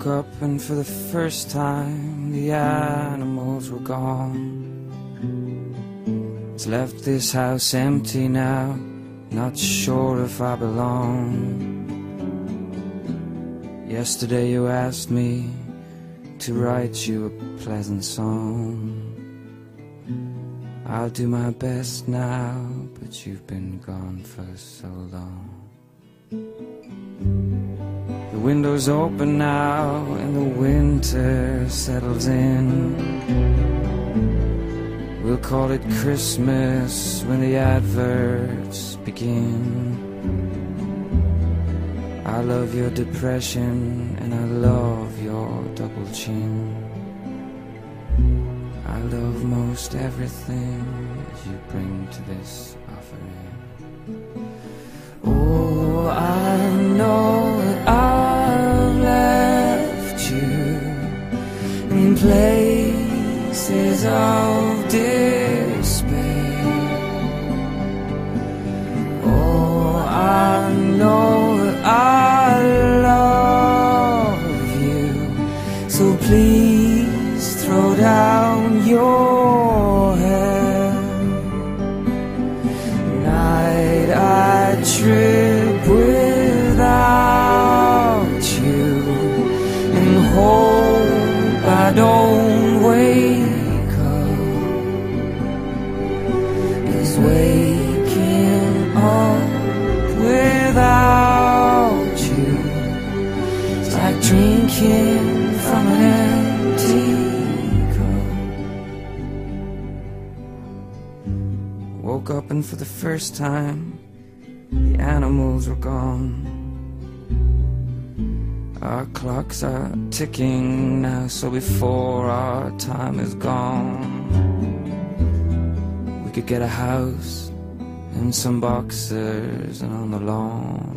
up and for the first time the animals were gone. It's left this house empty now, not sure if I belong. Yesterday you asked me to write you a pleasant song. I'll do my best now, but you've been gone for so long. The window's open now and the winter settles in. We'll call it Christmas when the adverts begin. I love your depression and I love your double chin. I love most everything you bring to this offering. Oh, I know that I've left you in places of despair. Oh, I know that I love you, so please throw down your hair. Night I trip without you and hope I don't wake up, 'cause waking up without you is like drinking from an empty cup. Woke up and for the first time the animals were gone. Our clocks are ticking now, so before our time is gone, we could get a house and some boxers, and on the lawn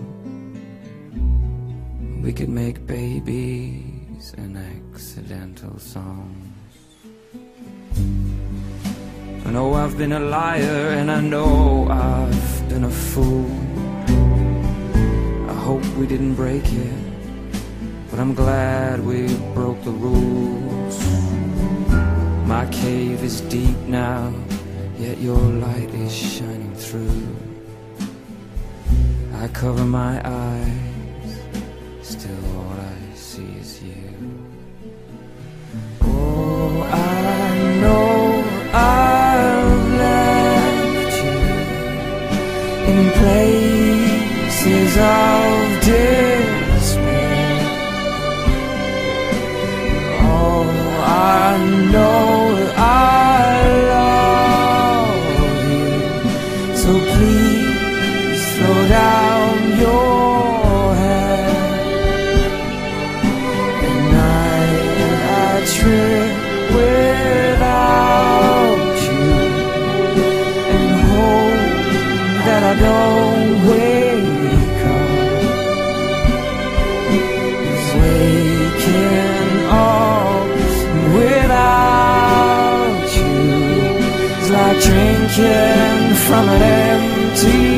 we could make babies and accidental songs. I know I've been a liar and I know I've been a fool. I hope we didn't break it, but I'm glad we broke the rules. My cave is deep now, yet your light is shining through. I cover my eyes, still all I see is you. Oh, I know I've left you in places of despair. Oh, I know that I love you, so please throw down your hair. At night I trip without you and hope that I don't wake up, 'cause waking up without you is like drinking from an empty